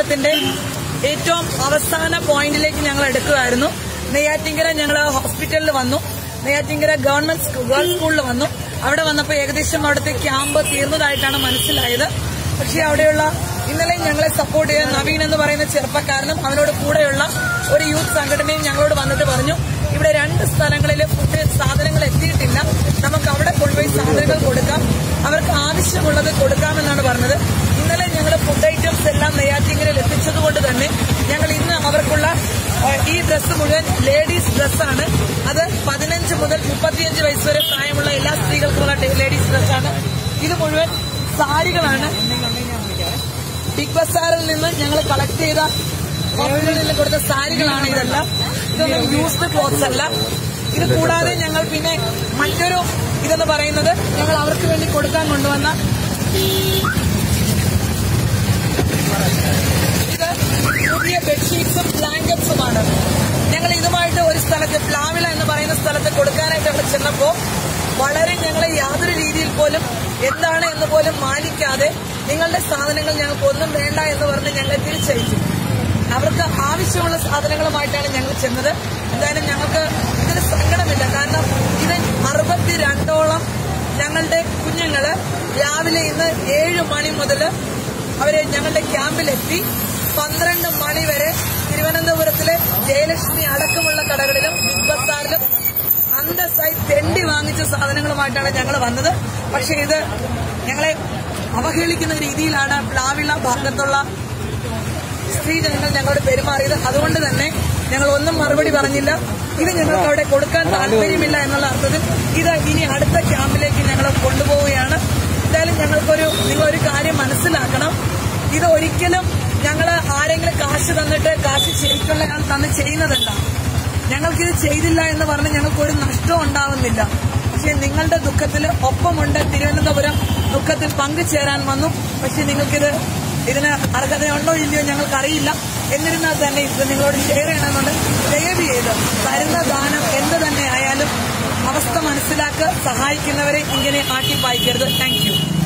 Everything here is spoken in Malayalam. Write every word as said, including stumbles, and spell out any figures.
സമരത്തിന്റെ ഏറ്റവും അവസാന പോയിന്റിലേക്ക് ഞങ്ങൾ എടുക്കുകയായിരുന്നു. നെയ്യാറ്റിങ്കര ഞങ്ങൾ ഹോസ്പിറ്റലിൽ വന്നു. നെയ്യാറ്റിങ്കര ഗവൺമെന്റ് ഗേൾസ് സ്കൂളിൽ വന്നു. അവിടെ വന്നപ്പോൾ ഏകദേശം അവിടുത്തെ ക്യാമ്പ് തീർന്നതായിട്ടാണ് മനസ്സിലായത്. പക്ഷേ അവിടെയുള്ള ഇന്നലെ ഞങ്ങളെ സപ്പോർട്ട് ചെയ്യാൻ നവീൻ എന്ന് പറയുന്ന ചെറുപ്പക്കാരനും അവനോട് കൂടെയുള്ള ഒരു യൂത്ത് സംഘടനയും ഞങ്ങളോട് വന്നിട്ട് പറഞ്ഞു, ഇവിടെ രണ്ട് സ്ഥലങ്ങളിലെ ഫുഡ് സാധനങ്ങൾ എത്തിയിട്ടില്ല, നമുക്ക് അവിടെ കൊണ്ടുപോയി സാധനങ്ങൾ കൊടുക്കാം, അവർക്ക് ആവശ്യമുള്ളത് കൊടുക്കാമെന്നാണ് പറഞ്ഞത്. ഇന്നലെ ഞങ്ങൾ ഫുഡ് ഐറ്റംസ് എല്ലാം നെയ്യാറ്റിങ്കരയിൽ എത്തിച്ചതുകൊണ്ട് തന്നെ ഞങ്ങൾ ഇന്ന് അവർക്കുള്ള ഈ ഡ്രസ്സ് മുഴുവൻ ലേഡീസ് ഡ്രസ്സാണ്. അത് പതിനഞ്ച് മുതൽ മുപ്പത്തിയഞ്ച് വയസ്സ് വരെ പ്രായമുള്ള എല്ലാ സ്ത്രീകൾക്കുള്ള ലേഡീസ് ഡ്രസ്സാണ്. ഇത് മുഴുവൻ സാരികളാണ്. ബിഗ് ബസാറിൽ നിന്ന് ഞങ്ങൾ കളക്ട് ചെയ്ത ഹോസ്പിറ്റലിൽ കൊടുത്ത സാരികളാണ് ഇതെല്ലാം. ഇതൊന്നും യൂസ്ഡ് ക്ലോത്ത്സ് അല്ല. ഇത് കൂടാതെ ഞങ്ങൾ പിന്നെ മറ്റൊരു ഇതെന്ന് പറയുന്നത് ഞങ്ങൾ അവർക്ക് വേണ്ടി കൊടുക്കാൻ കൊണ്ടുവന്ന ഇത് പുതിയ ബെഡ്ഷീറ്റ്സും ബ്ലാങ്കറ്റ്സുമാണ്. ഞങ്ങൾ ഇതുമായിട്ട് ഒരു സ്ഥലത്ത് പ്ലാവില എന്ന് പറയുന്ന സ്ഥലത്ത് കൊടുക്കാനായിട്ട് അവിടെ ചെന്നപ്പോൾ വളരെ ഞങ്ങളെ യാതൊരു രീതിയിൽ പോലും എന്താണ് എന്ന് പോലും മാനിക്കാതെ നിങ്ങളുടെ സാധനങ്ങൾ ഞങ്ങൾക്ക് ഒന്നും വേണ്ട എന്ന് പറഞ്ഞ് ഞങ്ങളെ തിരിച്ചയച്ചു. അവർക്ക് ആവശ്യമുള്ള സാധനങ്ങളുമായിട്ടാണ് ഞങ്ങൾ ചെന്നത്. എന്തായാലും ഞങ്ങൾക്ക് ഇതിന് സങ്കടമില്ല. കാരണം ഇത് അറുപത്തിരണ്ടോളം ഞങ്ങളുടെ കുഞ്ഞുങ്ങള് രാവിലെ ഇന്ന് ഏഴ് മണി മുതൽ അവര് ഞങ്ങളുടെ ക്യാമ്പിലെത്തി പന്ത്രണ്ട് മണി വരെ തിരുവനന്തപുരത്തിലെ ജയലക്ഷ്മി അടക്കമുള്ള കടകളിലും ബിഗ് ബസാറിലും അന്തസ്സായി തെണ്ടി വാങ്ങിച്ച സാധനങ്ങളുമായിട്ടാണ് ഞങ്ങൾ വന്നത്. പക്ഷെ ഇത് ഞങ്ങളെ അവഹേളിക്കുന്ന രീതിയിലാണ് പ്ലാവിള ഭാഗത്തുള്ള സ്ത്രീജനങ്ങൾ ഞങ്ങളോട് പെരുമാറിയത്. അതുകൊണ്ട് തന്നെ ഞങ്ങൾ ഒന്നും മറുപടി പറഞ്ഞില്ല. ഇത് ഞങ്ങൾക്ക് അവിടെ കൊടുക്കാൻ താല്പര്യമില്ല എന്നുള്ള അർത്ഥത്തിൽ ഇത് ഇനി അടുത്ത ക്യാമ്പിലേക്ക് ഞങ്ങൾ കൊണ്ടുപോവുകയാണ്. എന്തായാലും ഞങ്ങൾക്കൊരു നിങ്ങളൊരു കാര്യം മനസ്സിലാക്കണം, ഇത് ഒരിക്കലും ഞങ്ങൾ ആരെങ്കിലും കാശ് തന്നിട്ട് കാശ് ശരിക്കുള്ള ആൾ തന്ന് ചെയ്യുന്നതല്ല. ഞങ്ങൾക്കിത് ചെയ്തില്ല എന്ന് പറഞ്ഞ് ഞങ്ങൾക്കൊരു നഷ്ടവും ഉണ്ടാവുന്നില്ല. പക്ഷെ നിങ്ങളുടെ ദുഃഖത്തിൽ ഒപ്പമുണ്ട്. തിരുവനന്തപുരം ദുഃഖത്തിൽ പങ്കുചേരാൻ വന്നു. പക്ഷെ നിങ്ങൾക്കിത് ഇതിന് അർഹതയുണ്ടോ ഇല്ലയോ ഞങ്ങൾക്കറിയില്ല. എന്നിരുന്നാൽ തന്നെ ഇത് നിങ്ങളോട് ഷെയർ ചെയ്യണമെന്നുണ്ട്. ദയവ് ചെയ്ത് തരുന്ന ദാനം എന്ത് തന്നെ ആയാലും അവസ്ഥ മനസ്സിലാക്കുക. സഹായിക്കുന്നവരെ ഇങ്ങനെ ആട്ടി പായിക്കരുത്. Thank you.